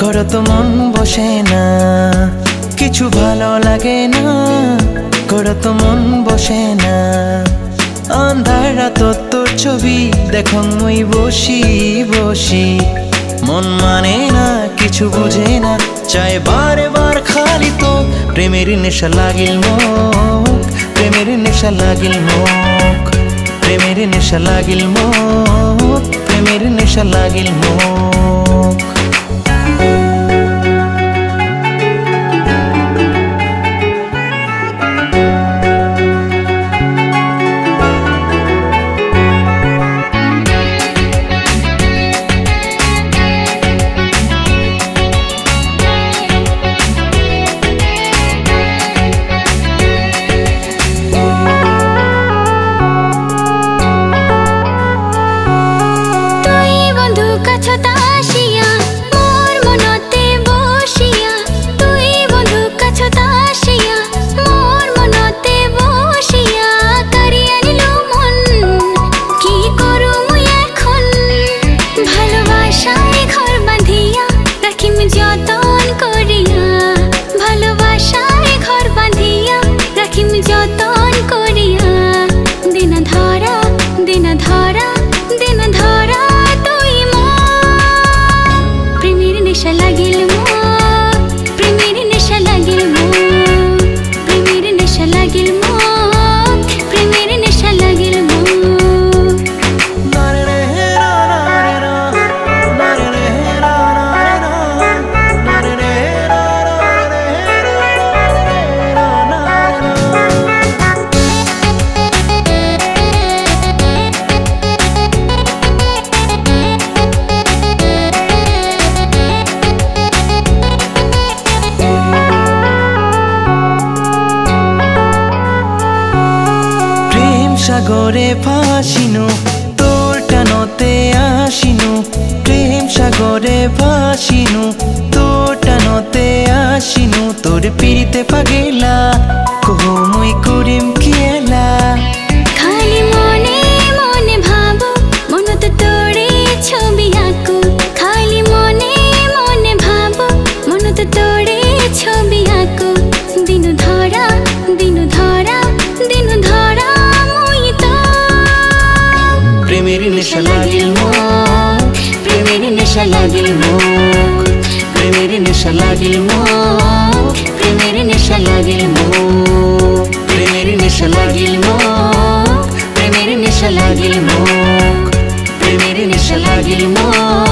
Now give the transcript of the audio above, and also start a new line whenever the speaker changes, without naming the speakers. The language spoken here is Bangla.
করো তো মন বসে না, কিছু ভালো লাগে না, করো তো মন বসে না। আন্ধার রাত তোর ছবি দেখো মুই বসি বসি, মন মানে না কিছু বুঝে না, চাই বারে বার খালি তো প্রেমের নেশা লাগিল মোক, প্রেমের নেশা লাগিল মোক, প্রেমের নেশা লাগিল মোক, প্রেমের নেশা লাগিল মোক। সাগরে ভাসিনু তোর টানতে আসিনু, প্রেম সাগরে ভাসিনু তোর টানতে আসিনু, তোর পিড়িতে পাগেলা কহো মুই করিম খেলা।
খালি মনে মনে ভাবো মনতে তোরে ছবি আঁকো, খালি মনে মনে ভাবো মনতে তোরে ছবি আঁকো, দিন ধরা দিন ধরা দিন ধরা
প্রেমের নেশা লাগিল মোক, প্রেমের নেশা লাগিল মোক, প্রেমের নেশা লাগিল মোক, প্রেমের নেশা লাগিল মোক, প্রেমের নেশা লাগিল মোক, প্রেমের নেশা লাগিল মোক, প্রেমের নেশা লাগিল মোক।